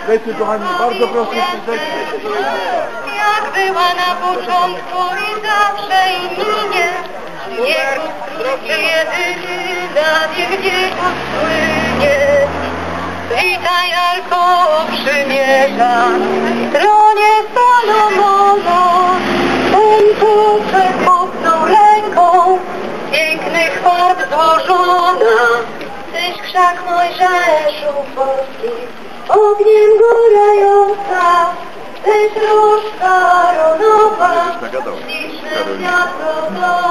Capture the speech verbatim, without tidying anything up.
Lecę, kochani, bardzo proszę, jak była na początku i zawsze i minie, niech uskróci jedyny na wiek wieków płynie. Witaj, Arko przymierza, tronie Salomona, ten tu przed mocną ręką pięknych farb złożona. Tyś krzak Mojżeszu polski, ogniem gorająca, tyś różka ronowa, śliczne światło.